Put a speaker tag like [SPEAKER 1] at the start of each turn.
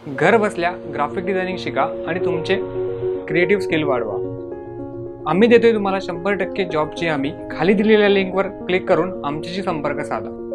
[SPEAKER 1] घर बसल्या graphic designing शिका आणि तुमचे क्रिएटिव्ह स्किल वाढवा। आम्ही देतोय तुम्हाला 100% जॉबची हमी। खाली दिलेल्या लिंकवर क्लिक करून आमच्याशी संपर्क साधा।